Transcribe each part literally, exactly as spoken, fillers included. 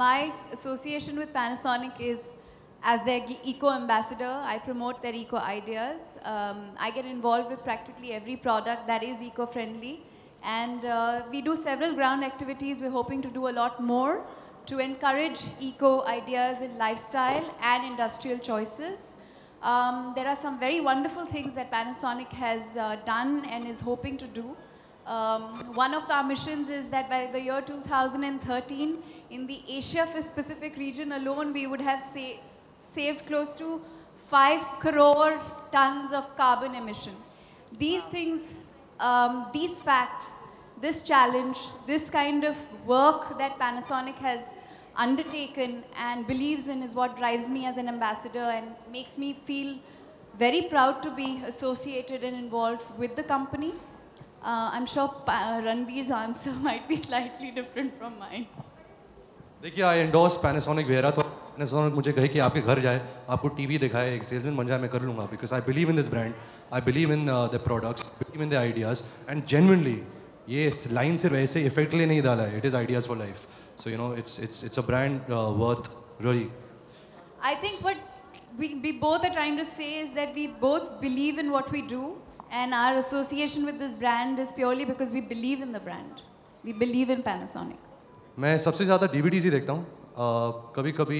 my association with Panasonic is as their eco-ambassador. I promote their eco ideas. Um, I get involved with practically every product that is eco-friendly. And uh, we do several ground activities. We're hoping to do a lot more to encourage eco ideas in lifestyle and industrial choices. Um, there are some very wonderful things that Panasonic has uh, done and is hoping to do. Um, one of our missions is that by the year two thousand thirteen, in the Asia Pacific region alone, we would have sa saved close to five crore tons of carbon emission. These things, um, these facts, this challenge, this kind of work that Panasonic has undertaken and believes in is what drives me as an ambassador and makes me feel very proud to be associated and involved with the company. Uh, I'm sure pa Ranveer's answer might be slightly different from mine. देखिए, I endorse Panasonic Viera. तो Panasonic मुझे कहे कि आपके घर जाए, आपको TV दिखाए, एक सेल्समैन बन जाए, मैं कर लूँगा. Because I believe in this brand, I believe in uh, the products, I believe in the ideas, and genuinely, ये line सिर्फ ऐसे effectively नहीं डाला है. It is ideas for life. So you know, it's it's it's a brand uh, worth really. I think what we we both are trying to say is that we both believe in what we do, and our association with this brand is purely because we believe in the brand. We believe in Panasonic. मैं सबसे ज़्यादा D V Ds ही देखता हूँ. कभी कभी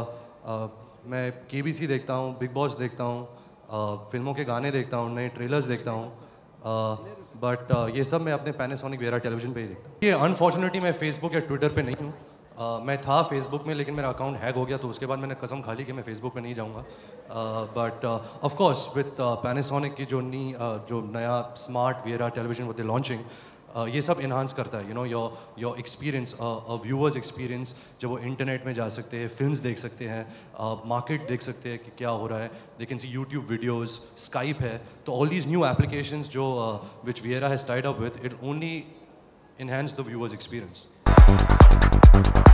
मैं K B C देखता हूँ, बिग बॉस देखता हूँ, फिल्मों के गाने देखता हूँ, नए ट्रेलर्स देखता हूँ. बट uh, ये सब मैं अपने Panasonic Viera टेलीविज़न पे ही देखता हूँ. ये अनफॉर्चुनेटली मैं फेसबुक या ट्विटर पे नहीं हूँ. uh, मैं था फेसबुक में, लेकिन मेरा अकाउंट हैक हो गया, तो उसके बाद मैंने कसम खा ली कि मैं फेसबुक पे नहीं जाऊँगा. But of course with Panasonic की जो नी uh, जो नया स्मार्ट Viera टेलीविज़न वो दे लॉन्चिंग, Uh, ये सब इन्हांस करता है, you know, your your experience, viewers experience, जब वो इंटरनेट में जा सकते हैं, फिल्म्स देख सकते हैं, मार्केट uh, देख सकते हैं कि क्या हो रहा है, they can see YouTube videos, Skype है, तो ऑल दीज न्यू एप्लीकेशंस जो which Viera has tied up with, it only enhance the viewer's experience.